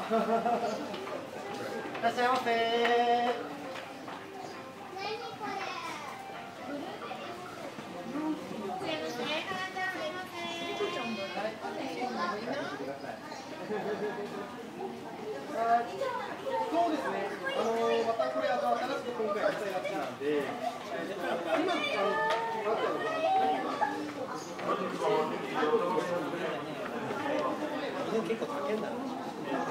らっしゃいませー。そうですね。またこれ新しく今回やったやつなんで、今結構高いんだろう。